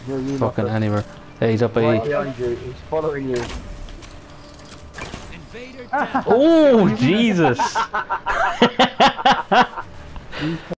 No, you Fucking not. anywhere. Yeah, he's up Right by. behind you. He's following you. Oh Jesus!